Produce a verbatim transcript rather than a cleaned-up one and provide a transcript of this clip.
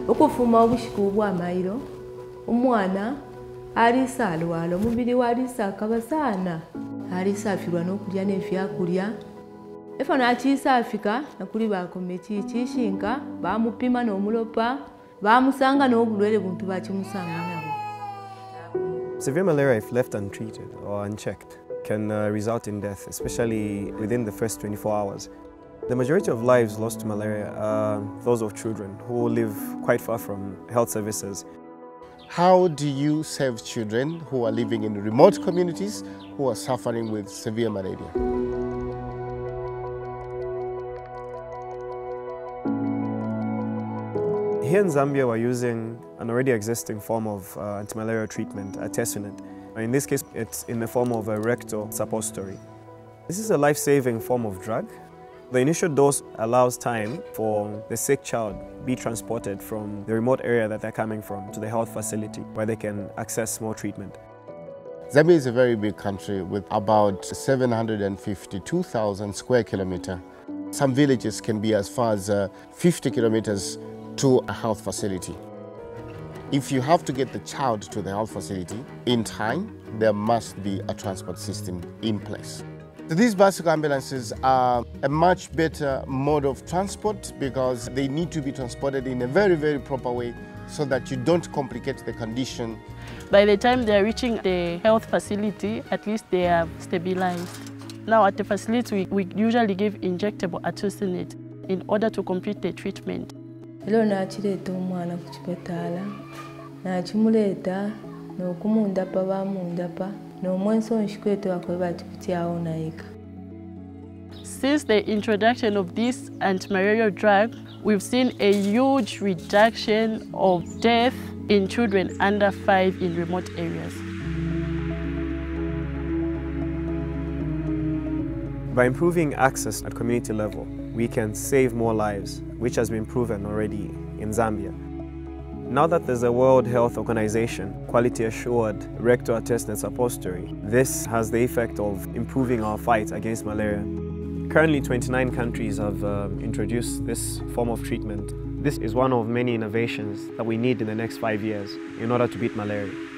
okufuma obushiku bw'amayiro omwana alisa alwala omubiri we alisa akabasaana alisa afirwa n'okulya n'ebyakulya efa n'akiisa afika nakuli baakome kishinka baamupima n'omulopa baamusanga n'obulwere buntu bakimusanga nabo. Severe malaria, if left untreated or unchecked, can uh, result in death, especially within the first twenty-four hours. The majority of lives lost to malaria are those of children who live quite far from health services. How do you save children who are living in remote communities who are suffering with severe malaria? Here in Zambia, we're using an already existing form of uh, anti-malaria treatment, artesunate. In this case, it's in the form of a rectal suppository. This is a life-saving form of drug. The initial dose allows time for the sick child be transported from the remote area that they're coming from to the health facility where they can access more treatment. Zambia is a very big country with about seven hundred fifty-two thousand square kilometers. Some villages can be as far as uh, fifty kilometers to a health facility. If you have to get the child to the health facility in time, there must be a transport system in place. So these bicycle ambulances are a much better mode of transport because they need to be transported in a very, very proper way so that you don't complicate the condition. By the time they are reaching the health facility, at least they are stabilized. Now at the facility, we, we usually give injectable artesunate in order to complete the treatment. Elo nakireeta omwana ku kipataala nakimuleeta n'okumundapa baamundapa n'omwensi onshikwetewa kwe bakikutyawo nayika. Since the introduction of this anti-malarial drug, we've seen a huge reduction of death in children under five in remote areas. By improving access at community level, we can save more lives, which has been proven already in Zambia. Now that there's a World Health Organization quality assured rectal artesunate suppository, this has the effect of improving our fight against malaria. Currently, twenty-nine countries have um, introduced this form of treatment. This is one of many innovations that we need in the next five years in order to beat malaria.